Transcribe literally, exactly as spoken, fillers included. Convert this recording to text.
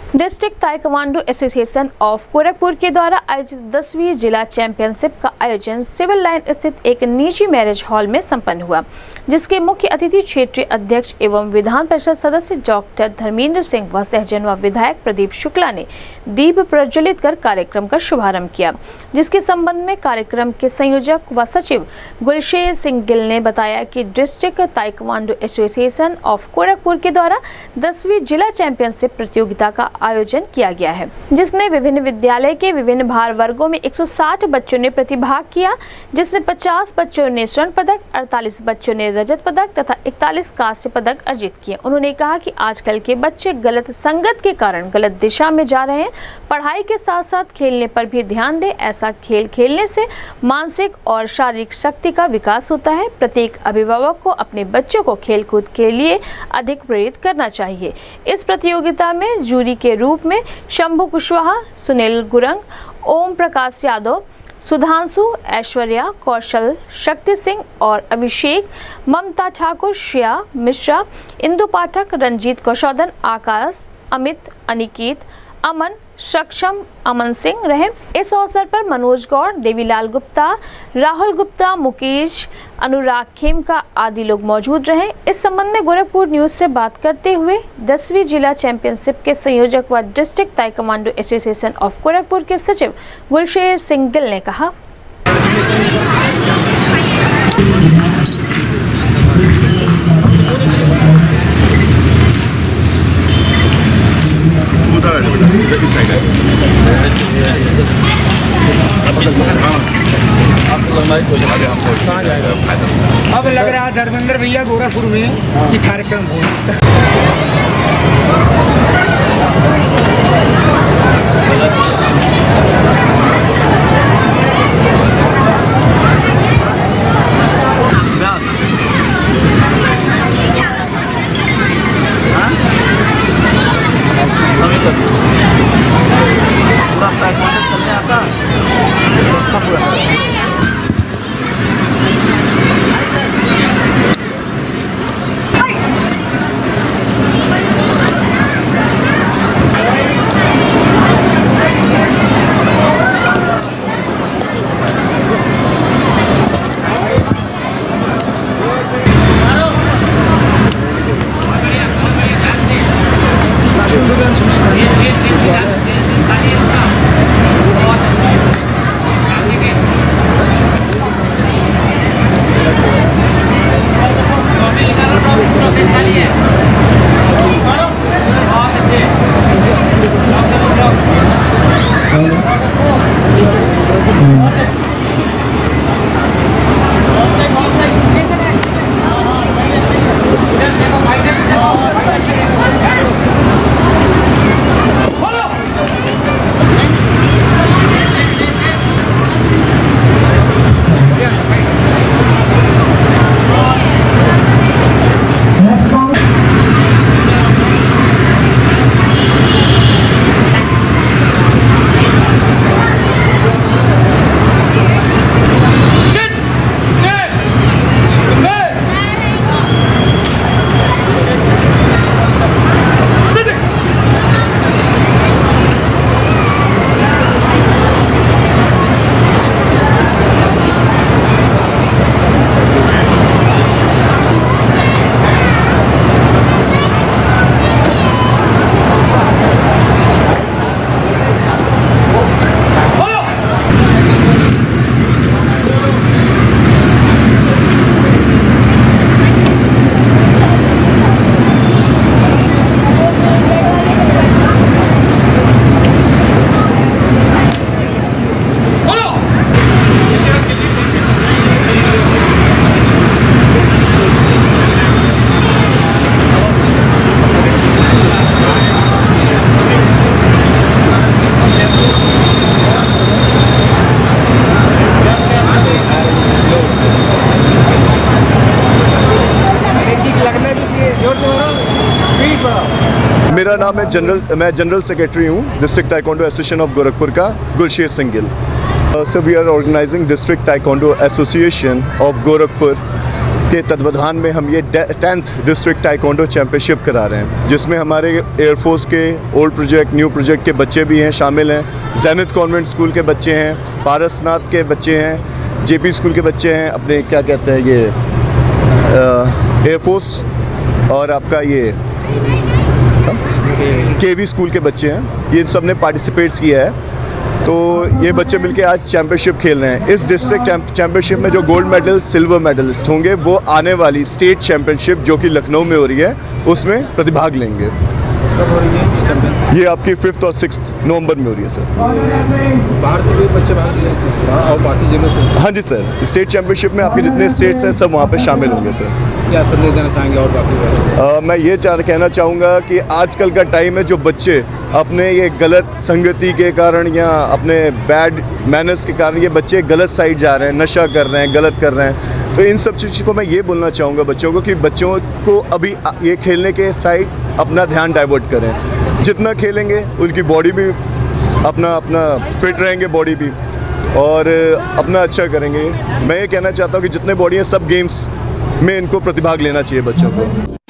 District taekwondo association of Gorakhpur के द्वारा आयोजित दसवीं जिला चैंपियनशिप का आयोजन सिविल लाइन स्थित एक निजी मैरिज हॉल में संपन्न हुआ, जिसके मुख्य अतिथि क्षेत्रीय अध्यक्ष एवं विधान परिषद सदस्य डॉक्टर धर्मेंद्र सिंह व सहजनवा विधायक प्रदीप शुक्ला ने दीप प्रज्वलित कर कार्यक्रम का शुभारंभ किया, जिसके संबंध में कार्यक्रम के संयोजक व सचिव गुलशेर सिंह गिल ने बताया कि district taekwondo association of Gorakhpur के द्वारा दसवीं जिला चैंपियनशिप प्रतियोगिता का आयोजन किया गया है, जिसमें विभिन्न विद्यालय के विभिन्न भार वर्गों में एक सौ साठ बच्चों ने प्रतिभाग किया, जिसमें पचास बच्चों ने स्वर्ण पदक, अड़तालीस बच्चों ने रजत पदक तथा इकतालीस कांस्य पदक अर्जित किए। उन्होंने कहा कि आजकल के बच्चे गलत संगत के कारण गलत दिशा में जा रहे हैं, पढ़ाई के साथ साथ खेलने पर भी ध्यान दें। ऐसा खेल खेलने से मानसिक और शारीरिक शक्ति का विकास होता है। प्रत्येक अभिभावक को अपने बच्चों को खेलकूद के लिए अधिक प्रेरित करना चाहिए। इस प्रतियोगिता में जूरी के रूप में शंभु कुशवाहा, सुनील गुरंग, ओम प्रकाश यादव, सुधांशु, ऐश्वर्या, कौशल, शक्ति सिंह और अभिषेक, ममता ठाकुर, श्रेया मिश्रा, इंदु पाठक, रंजीत कौशोदन, आकाश, अमित, अनिकेत, अमन, सक्षम, अमन सिंह रहे। इस अवसर पर मनोज गौड़, देवीलाल गुप्ता, राहुल गुप्ता, मुकेश, अनुराग खेमका आदि लोग मौजूद रहे। इस संबंध में गोरखपुर न्यूज से बात करते हुए दसवीं जिला चैंपियनशिप के संयोजक व district taekwondo association of Gorakhpur के सचिव गुलशेर सिंह गिल ने कहा, अब लग रहा है धर्मेंद्र भैया गोरखपुर में ये कार्यक्रम हो। मेरा नाम है जनरल मैं जनरल सेक्रेटरी हूँ district taekwondo association of Gorakhpur का, Gulsher Singh Gill. So we are organizing district taekwondo association of Gorakhpur के तत्वाधान में हम ये टेंथ डिस्ट्रिक्ट ताइक्वांडो चैम्पियनशिप करा रहे हैं, जिसमें हमारे एयरफोर्स के ओल्ड प्रोजेक्ट न्यू प्रोजेक्ट के बच्चे भी हैं, शामिल हैं। जैनिथ कॉन्वेंट स्कूल के बच्चे हैं, पारसनाथ के बच्चे हैं, जेपी स्कूल के बच्चे हैं, अपने क्या कहते हैं ये एयरफोर्स, और आपका ये केवी स्कूल के बच्चे हैं। ये सब ने पार्टिसिपेट्स किया है। तो ये बच्चे मिलके आज चैम्पियनशिप खेल रहे हैं। इस डिस्ट्रिक्ट चैम्पियनशिप में जो गोल्ड मेडल सिल्वर मेडलिस्ट होंगे वो आने वाली स्टेट चैम्पियनशिप जो कि लखनऊ में हो रही है उसमें प्रतिभाग लेंगे। कब हो रही है? ये आपकी फिफ्थ और सिक्स्थ नवंबर में हो रही है सर। बाहर से भी बच्चे भाग लिए और बाकी जिलों से? हाँ जी सर, स्टेट चैम्पियनशिप में आपके जितने स्टेट्स हैं सब वहाँ पे शामिल होंगे सर। क्या संदेश देना चाहेंगे और बाकी? आ, मैं ये चाह कहना चाहूँगा कि आजकल का टाइम है, जो बच्चे अपने ये गलत संगति के कारण या अपने बैड मैनर्स के कारण ये बच्चे गलत साइड जा रहे हैं, नशा कर रहे हैं, गलत कर रहे हैं। तो इन सब चीज़ों को मैं ये बोलना चाहूँगा बच्चों को कि बच्चों को अभी ये खेलने के साइड अपना ध्यान डाइवर्ट करें। जितना खेलेंगे उनकी बॉडी भी अपना अपना फिट रहेंगे, बॉडी भी, और अपना अच्छा करेंगे। मैं ये कहना चाहता हूँ कि जितने बॉडी हैं सब गेम्स में इनको प्रतिभाग लेना चाहिए बच्चों को।